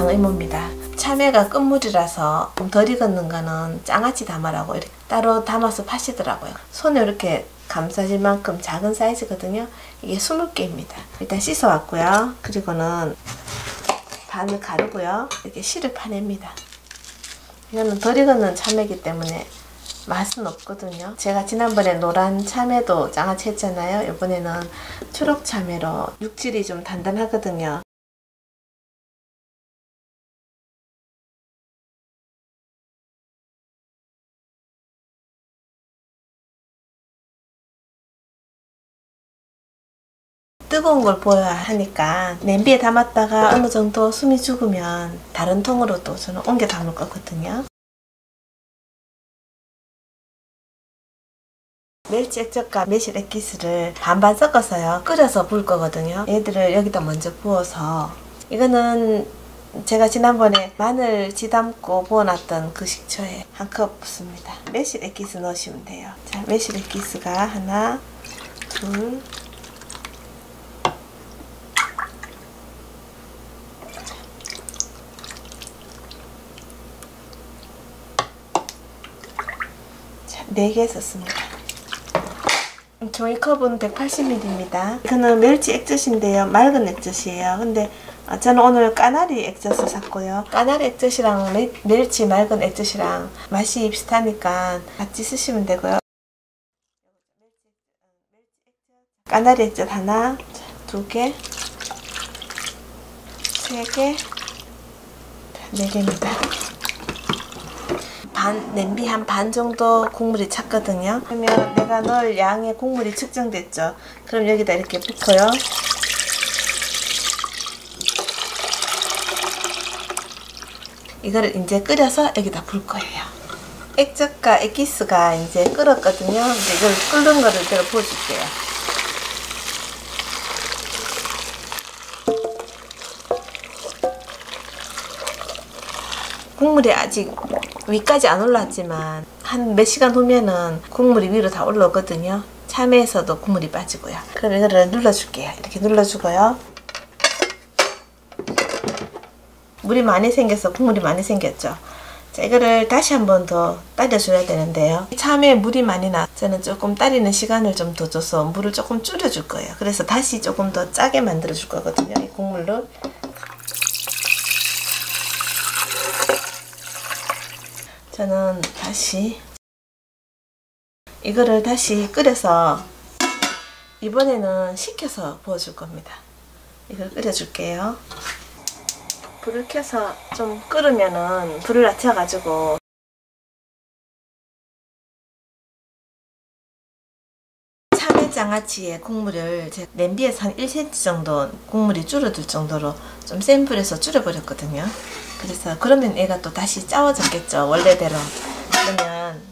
하는 의무입니다. 참외가 끝물이라서 좀 덜 익었는 거는 장아찌 담으라고 이렇게 따로 담아서 파시더라고요. 손에 이렇게 감싸질 만큼 작은 사이즈거든요. 이게 20개입니다. 일단 씻어 왔고요. 그리고는 반을 가르고요. 이렇게 씨를 파냅니다. 이거는 덜 익은 참외이기 때문에 맛은 없거든요. 제가 지난번에 노란 참외도 장아찌 했잖아요. 이번에는 초록 참외로 육질이 좀 단단하거든요. 뜨거운 걸 보여야 하니까 냄비에 담았다가 어느 정도 숨이 죽으면 다른 통으로 또 저는 옮겨 담을 거거든요. 멸치 액젓과 매실 액기스를 반반 섞어서요 끓여서 부을 거거든요. 얘들을 여기다 먼저 부어서, 이거는 제가 지난번에 마늘 지담고 부어놨던 그 식초에 한 컵 붓습니다. 매실 액기스 넣으시면 돼요. 자, 매실 액기스가 하나, 둘, 자, 4개 썼습니다. 종이컵은 180ml입니다. 이거는 멸치 액젓인데요. 맑은 액젓이에요. 근데 저는 오늘 까나리 액젓을 샀고요. 까나리 액젓이랑 멸치 맑은 액젓이랑 맛이 비슷하니까 같이 쓰시면 되고요. 까나리 액젓 하나, 2개, 3개, 4개입니다. 냄비 한 반 정도 국물이 찼거든요. 그러면 내가 넣을 양의 국물이 측정됐죠. 그럼 여기다 이렇게 붓고요. 이거를 이제 끓여서 여기다 붓을 거예요. 액젓과 액기스가 이제 끓었거든요. 이제 이걸 끓는 거를 제가 부어줄게요. 국물이 아직 위까지 안 올랐지만 한 몇 시간 후면은 국물이 위로 다 올라오거든요. 참외에서도 국물이 빠지고요. 그럼 이거를 눌러줄게요. 이렇게 눌러주고요. 물이 많이 생겨서 국물이 많이 생겼죠. 자, 이거를 다시 한 번 더 따려줘야 되는데요. 참외에 물이 많이 나. 저는 조금 따리는 시간을 좀 더 줘서 물을 조금 줄여줄 거예요. 그래서 다시 조금 더 짜게 만들어 줄 거거든요. 이 국물로. 저는 다시 이거를 다시 끓여서 이번에는 식혀서 부어줄 겁니다. 이걸 끓여줄게요. 불을 켜서 좀 끓으면은 불을 낮춰가지고 참외장아찌의 국물을 제가 냄비에서 한 1cm 정도 국물이 줄어들 정도로 좀 센 불에서 줄여버렸거든요. 그래서 그러면 얘가 또 다시 짜워졌겠죠, 원래대로. 그러면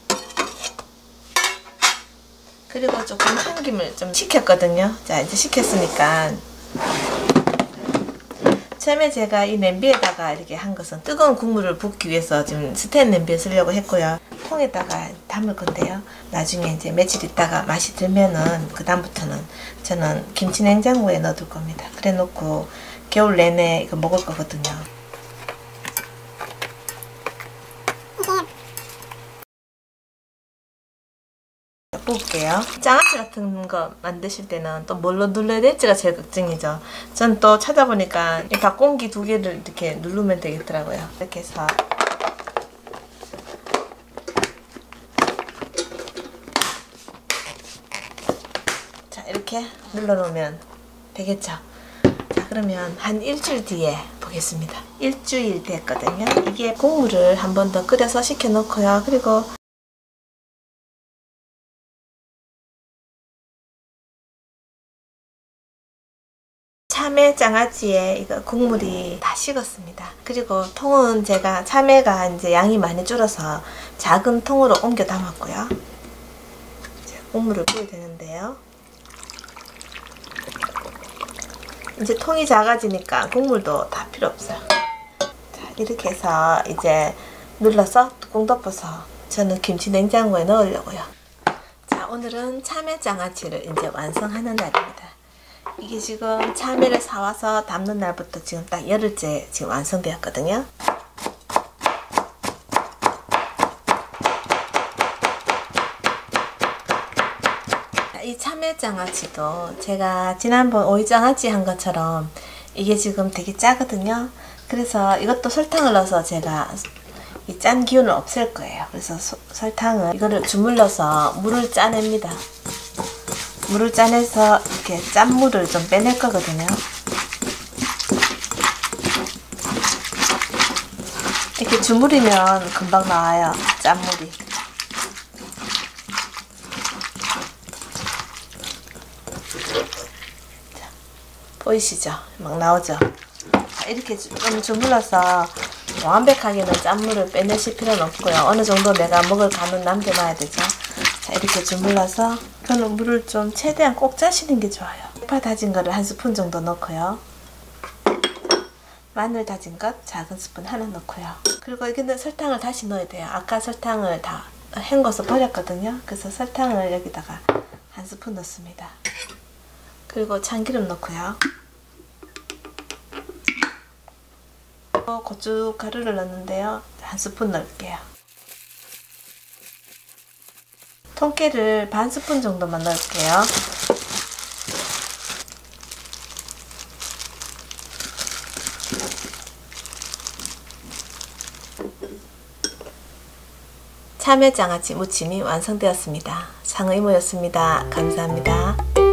그리고 조금 한 김을 좀 식혔거든요. 자, 이제 식혔으니까 처음에 제가 이 냄비에다가 이렇게 한 것은 뜨거운 국물을 붓기 위해서 지금 스텐 냄비에 쓰려고 했고요. 통에다가 담을 건데요. 나중에 이제 며칠 있다가 맛이 들면은 그 다음부터는 저는 김치 냉장고에 넣어둘 겁니다. 그래 놓고 겨울 내내 이거 먹을 거거든요. 볼게요. 장아찌 같은 거 만드실 때는 또 뭘로 눌러야 될지가 제일 걱정이죠. 전 또 찾아보니까 이 박공기 2개를 이렇게 누르면 되겠더라고요. 이렇게 해서 자, 이렇게 눌러 놓으면 되겠죠. 자, 그러면 한 일주일 뒤에 보겠습니다. 일주일 됐거든요. 이게 국물을 한 번 더 끓여서 식혀 놓고요. 그리고 참외 장아찌에 이거 국물이 다 식었습니다. 그리고 통은 제가 참외가 이제 양이 많이 줄어서 작은 통으로 옮겨 담았고요. 국물을 부어야 되는데요. 이제 통이 작아지니까 국물도 다 필요 없어요. 자, 이렇게 해서 이제 눌러서 뚜껑 덮어서 저는 김치 냉장고에 넣으려고요. 자, 오늘은 참외 장아찌를 이제 완성하는 날입니다. 이게 지금 참외를 사와서 담는 날부터 지금 딱 열흘째 지금 완성되었거든요. 이 참외장아찌도 제가 지난번 오이장아찌 한 것처럼 이게 지금 되게 짜거든요. 그래서 이것도 설탕을 넣어서 제가 이 짠 기운을 없앨 거예요. 그래서 설탕을 이거를 주물러서 물을 짜냅니다. 물을 짜내서 이렇게 짠물을 좀 빼낼 거거든요. 이렇게 주물이면 금방 나와요. 짠물이. 자, 보이시죠? 막 나오죠? 이렇게 좀 주물러서 완벽하게는 짠물을 빼내실 필요는 없고요. 어느 정도 내가 먹을 간은 남겨놔야 되죠. 자, 이렇게 주물러서 저는 물을 좀 최대한 꼭 짜시는 게 좋아요. 대파 다진 거를 한 스푼 정도 넣고요. 마늘 다진 것 작은 스푼 하나 넣고요. 그리고 여기는 설탕을 다시 넣어야 돼요. 아까 설탕을 다 헹궈서 버렸거든요. 그래서 설탕을 여기다가 한 스푼 넣습니다. 그리고 참기름 넣고요. 고춧가루를 넣는데요. 한 스푼 넣을게요. 통깨를 반 스푼 정도만 넣을게요. 참외장아찌 무침이 완성되었습니다. 상의 이모였습니다. 감사합니다.